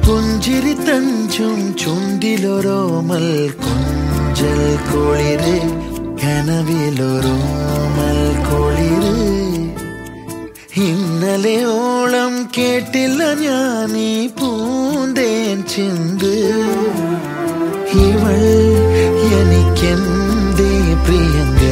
പുഞ്ചിരി തഞ്ചും ചുണ്ടിലൊരോമൽ കൊഞ്ചൽ കുളിര് കനവിലൊരോമൽ കുളിര് ഇന്നലെ ഓളം കേട്ടില്ല ഞാനീ പൂന്തേൻ ചിന്ത് ഇവൾ എനിക്കെന്തേ പ്രിയങ്ക